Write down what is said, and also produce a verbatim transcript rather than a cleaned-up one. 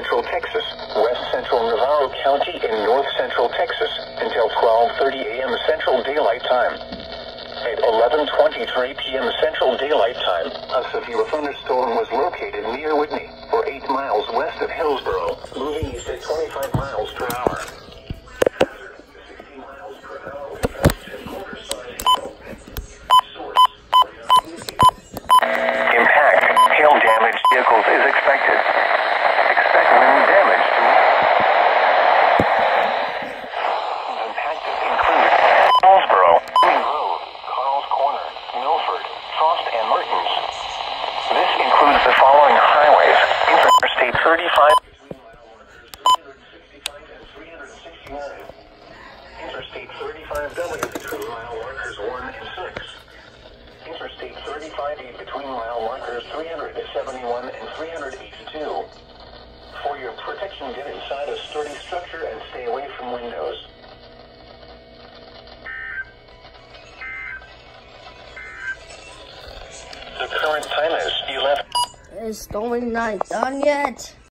central Texas, west central Navarro County, and north central Texas until twelve thirty a m Central Daylight Time. At eleven twenty-three p m Central Daylight Time, a severe thunderstorm was located near Whitney, or eight miles west of Hillsboro, moving east at twenty-five miles per hour. Impact, hail-damaged vehicles is expected. Expect wind damage to impacted include Hillsboro, Green Road, Carl's Corner, Milford, Frost, and Mertens. This includes the following highways: Interstate thirty-five, Interstate thirty-five W between mile markers one and six. Interstate thirty-five E between mile markers three hundred seventy-one and three hundred eighty-two. For your protection, get inside a sturdy structure and stay away from windows. The current time is eleven. It's going not done yet.